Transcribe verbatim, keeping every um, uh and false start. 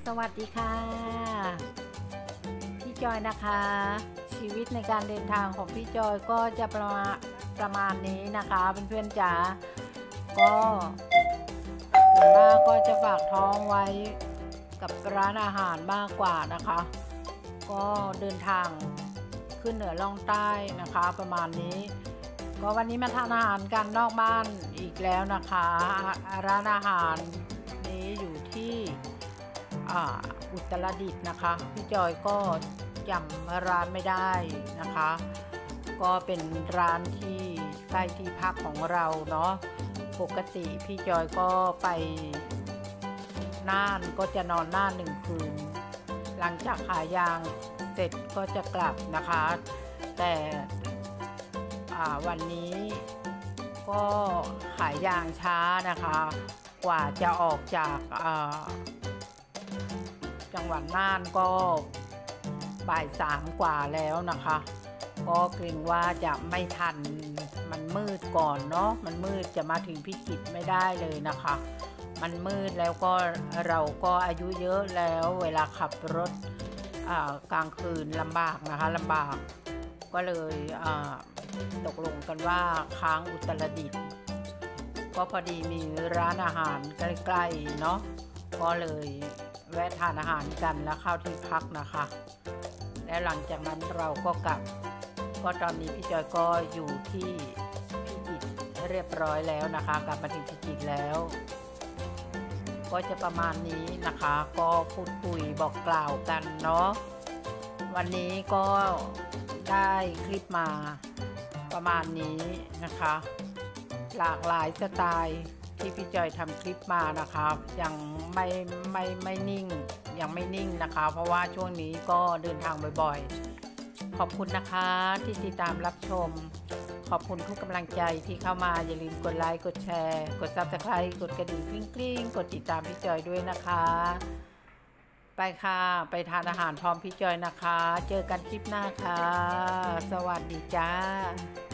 สวัสดีค่ะพี่จอยนะคะชีวิตในการเดินทางของพี่จอยก็จะประมาณประมาณนี้นะคะเพื่อนๆจ๋าก็ส่วนมากก็จะฝากท้องไว้กับร้านอาหารมากกว่านะคะก็เดินทางขึ้นเหนือล่องใต้นะคะประมาณนี้ก็วันนี้มาทานอาหารกันนอกบ้านอีกแล้วนะคะร้านอาหารนี้อยู่ที่อุตรดิตถ์นะคะพี่จอยก็จำร้านไม่ได้นะคะก็เป็นร้านที่ใกล้ที่พักของเราเนาะปกติพี่จอยก็ไปน่านก็จะนอนน่านหนึ่งคืนหลังจากขายยางเสร็จก็จะกลับนะคะแต่วันนี้ก็ขายยางช้านะคะกว่าจะออกจากจังหวัดน่านก็บ่ายสามกว่าแล้วนะคะก็เกรงว่าจะไม่ทันมันมืดก่อนเนาะมันมืดจะมาถึงพิจิตรไม่ได้เลยนะคะมันมืดแล้วก็เราก็อายุเยอะแล้วเวลาขับรถกลางคืนลำบากนะคะลำบากก็เลยตกลงกันว่าค้างอุตรดิตถ์ก็พอดีมีร้านอาหารใกล้ๆเนาะก็เลยแวะทานอาหารกันแล้วเข้าที่พักนะคะแล้วหลังจากนั้นเราก็กลับก็ตอนนี้พี่จอยก็อยู่ที่พิจิตรเรียบร้อยแล้วนะคะกลับมาถึงพิจิตรแล้วก็จะประมาณนี้นะคะก็พูดคุยบอกกล่าวกันเนาะวันนี้ก็ได้คลิปมาประมาณนี้นะคะหลากหลายสไตล์ที่พี่จอยทำคลิปมานะคะยังไม่ไม่ไม่นิ่งยังไม่นิ่งนะคะเพราะว่าช่วงนี้ก็เดินทางบ่อยๆขอบคุณนะคะที่ติดตามรับชมขอบคุณทุกกำลังใจที่เข้ามาอย่าลืมกดไลค์กดแชร์กด ซับสไครบ์ กดกระดิ่งกริ๊งๆกดติดตามพี่จอยด้วยนะคะไปค่ะไปทานอาหารพร้อมพี่จอยนะคะเจอกันคลิปหน้าค่ะสวัสดีจ้า